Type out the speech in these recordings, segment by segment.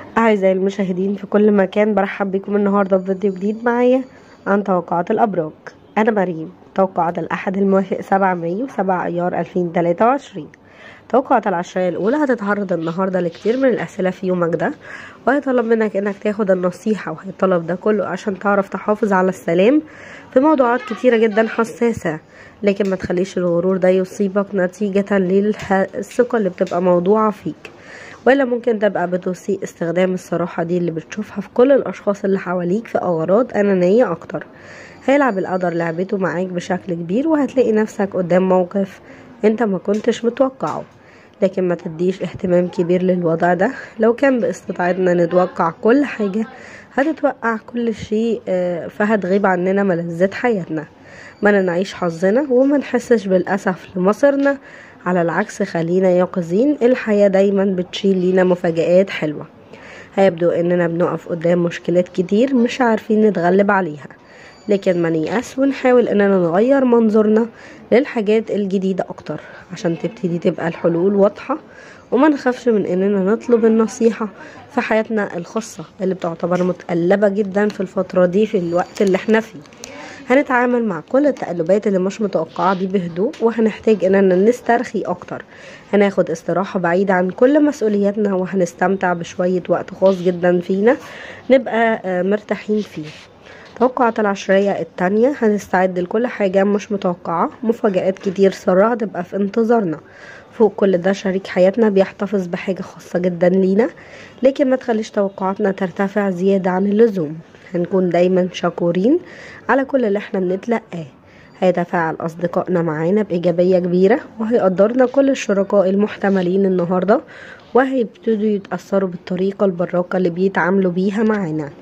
أعزائي المشاهدين في كل مكان، برحب بكم النهاردة في فيديو جديد معايا عن توقعات الأبراج. أنا مريم. توقعات الأحد الموافق 7 مايو 7 أيار 2023. توقعات العشرية الأولى هتتعرض النهاردة لكتير من الأسئلة في يومك ده، وهيطلب منك إنك تاخد النصيحة، وهيطلب ده كله عشان تعرف تحافظ على السلام في موضوعات كتيرة جدا حساسة. لكن ما تخليش الغرور ده يصيبك نتيجة للثقة اللي بتبقى موضوعة فيك، ولا ممكن تبقى بتسيء استخدام الصراحة دي اللي بتشوفها في كل الأشخاص اللي حواليك في أغراض أنانية أكتر. هيلعب القدر لعبته معاك بشكل كبير، وهتلاقي نفسك قدام موقف انت ما كنتش متوقعه، لكن ما تديش اهتمام كبير للوضع ده. لو كان باستطاعتنا نتوقع كل حاجة هتتوقع كل شيء، فهتغيب عننا ملذات حياتنا، ما نعيش حظنا وما نحسش بالأسف لمصيرنا. على العكس خلينا يقظين، الحياة دايما بتشيل لينا مفاجآت حلوة. هيبدو اننا بنقف قدام مشكلات كتير مش عارفين نتغلب عليها، لكن ما نيأس ونحاول اننا نغير منظورنا للحاجات الجديدة اكتر عشان تبتدي تبقى الحلول واضحة، وما نخافش من اننا نطلب النصيحة في حياتنا الخاصة اللي بتعتبر متقلبة جدا في الفترة دي في الوقت اللي احنا فيه. هنتعامل مع كل التقلبات اللي مش متوقعة دي بهدوء، وهنحتاج اننا نسترخي اكتر. هناخد استراحة بعيدة عن كل مسؤولياتنا، وهنستمتع بشوية وقت خاص جدا فينا نبقى مرتاحين فيه. توقعات العشرية التانية، هنستعد لكل حاجة مش متوقعة، مفاجآت كتير سارة هتبقى في انتظارنا. فوق كل ده شريك حياتنا بيحتفظ بحاجة خاصة جدا لينا، لكن ما تخليش توقعاتنا ترتفع زيادة عن اللزوم. هنكون دايما شكورين على كل اللي احنا بنتلقاه. هيتفاعل أصدقائنا معانا بإيجابية كبيرة، وهيقدرنا كل الشركاء المحتملين النهاردة، وهيبتدوا يتأثروا بالطريقة البراقة اللي بيتعاملوا بيها معانا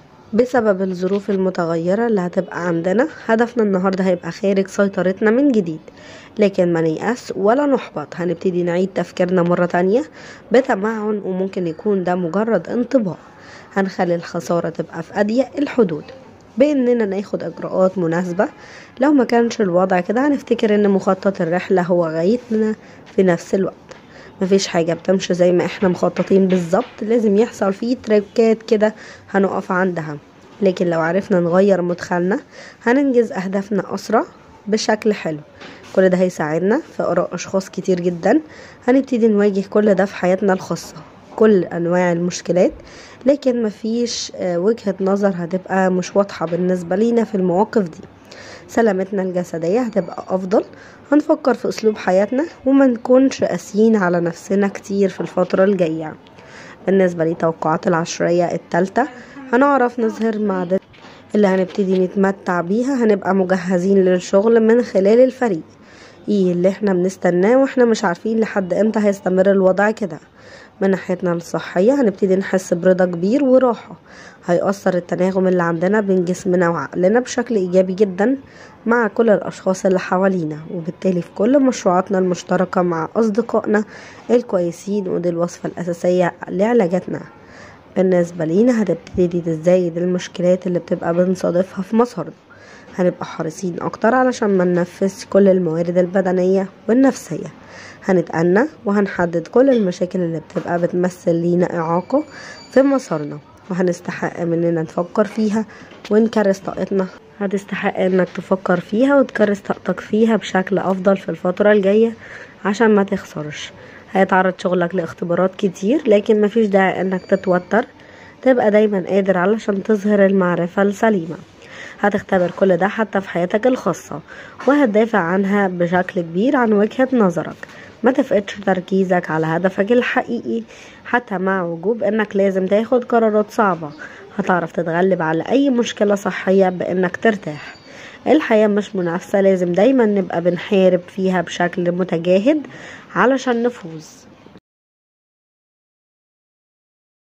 بسبب الظروف المتغيرة اللي هتبقى عندنا. هدفنا النهاردة هيبقى خارج سيطرتنا من جديد، لكن ما نيأس ولا نحبط. هنبتدي نعيد تفكيرنا مرة تانية بتمعن، وممكن يكون ده مجرد انطباع. هنخلي الخسارة تبقى في أضيق الحدود بإننا ناخد إجراءات مناسبة. لو ما كانش الوضع كده هنفتكر إن مخطط الرحلة هو غايتنا في نفس الوقت. مفيش حاجة بتمشي زي ما احنا مخططين بالظبط، لازم يحصل فيه تريكات كده هنقف عندها، لكن لو عرفنا نغير مدخلنا هننجز أهدافنا أسرع بشكل حلو. كل ده هيساعدنا في آراء أشخاص كتير جدا. هنبتدي نواجه كل ده في حياتنا الخاصة، كل أنواع المشكلات، لكن مفيش وجهة نظر هتبقى مش واضحة بالنسبة لينا في المواقف دي. سلامتنا الجسدية هتبقى أفضل. هنفكر في أسلوب حياتنا وما نكونش قاسيين على نفسنا كتير في الفترة الجاية. بالنسبة لتوقعات العشرية التالتة، هنعرف نظهر معدن اللي هنبتدي نتمتع بيها. هنبقى مجهزين للشغل من خلال الفريق. ايه اللي احنا بنستناه واحنا مش عارفين لحد امتى هيستمر الوضع كده. من ناحيتنا الصحية هنبتدي نحس برضا كبير وراحة. هيأثر التناغم اللي عندنا بين جسمنا وعقلنا بشكل إيجابي جدا مع كل الأشخاص اللي حوالينا، وبالتالي في كل مشروعاتنا المشتركة مع أصدقائنا الكويسين. ودي الوصفة الأساسية لعلاجاتنا. بالنسبة لينا هتبتدي تزايد المشكلات اللي بتبقى بنصادفها في مسارنا. هنبقى حريصين أكتر علشان ما ننفذ كل الموارد البدنية والنفسية. هنتأنى وهنحدد كل المشاكل اللي بتبقى بتمثل لينا إعاقة في مسارنا، وهنستحق مننا نفكر فيها ونكرس طاقتنا. هتستحق انك تفكر فيها وتكرس طاقتك فيها بشكل أفضل في الفترة الجاية عشان ما تخسرش. هيتعرض شغلك لاختبارات كتير، لكن مفيش داعي انك تتوتر. تبقى دايما قادر علشان تظهر المعرفة السليمة. هتختبر كل ده حتى في حياتك الخاصة، وهتدافع عنها بشكل كبير عن وجهة نظرك. ما تفقدش تركيزك على هدفك الحقيقي حتى مع وجوب انك لازم تاخد قرارات صعبة. هتعرف تتغلب على اي مشكلة صحية بانك ترتاح. الحياة مش منافسة، لازم دايما نبقى بنحارب فيها بشكل متجاهد علشان نفوز.